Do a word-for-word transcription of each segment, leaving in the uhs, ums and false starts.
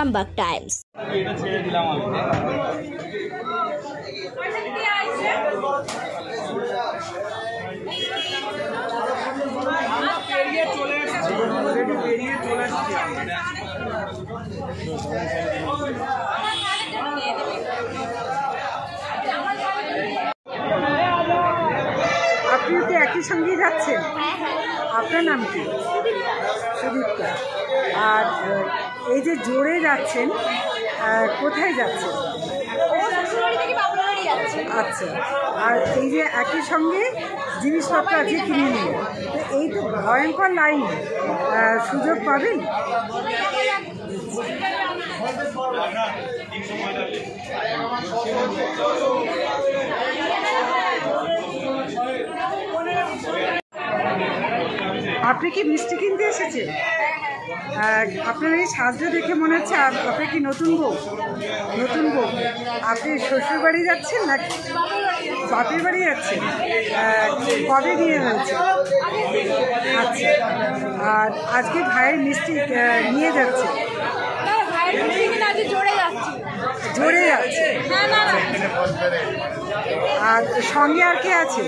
Arambagh Times. আপনি তো একই সঙ্গে যাচ্ছেন, আপনার নাম কি? সুদীপ্তা। আর এই যে জোরে যাচ্ছেন, কোথায় যাচ্ছেন? আচ্ছা, আর এই যে একই সঙ্গে জিনিসপত্র আছে কিনে নিয়ে, তো এই তো ভয়ঙ্কর লাইন, সুযোগ পাবেন? আপনি কি মিষ্টি কিনতে এসেছেন? আপনার এই সাহায্য দেখে মনে হচ্ছে আপনি কি নতুন বউ? নতুন বউ। আপনি শ্বশুর বাড়ি যাচ্ছেন না বাপের বাড়ি যাচ্ছেন? কবে বিয়ে হয়েছে? আচ্ছা, আর আজকে ভাইয়ের মিষ্টি নিয়ে যাচ্ছে? জোরে যাচ্ছে। আর সঙ্গে আর কে আছে?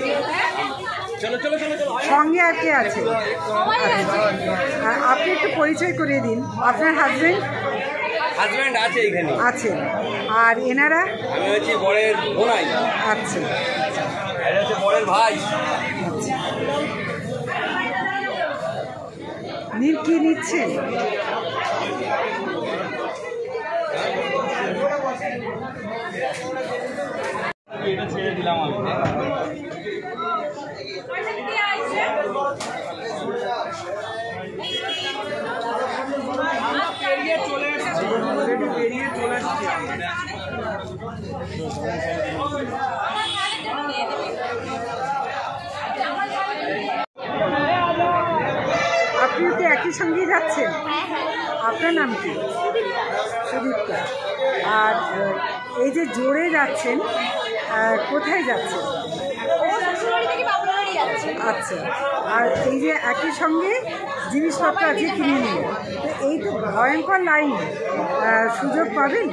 সঙ্গে আর কে আছে? আপনি একটু পরিচয় করিয়ে দিন। আপনার হাজবেন্ড? হাজবেন্ড আছে এখানে আছে। আর এনারা? আমি হচ্ছে বরের বোনাই। আচ্ছা, এটা হচ্ছে বরের ভাই। আচ্ছা, নীল কি নিচ্ছেন? এটা ছেড়ে দিলাম আমি। আপনি তো একই সঙ্গে যাচ্ছেন, আপনার নাম কি? সুদীপ্তা। আর এই যে জোরে যাচ্ছেন, কোথায় যাচ্ছেন? আচ্ছা, আর এই যে একই সঙ্গে জিনিসপত্র আছে কিনে নিয়ে, তো এই তো ভয়ঙ্কর লাইন, সুযোগ পাবেন?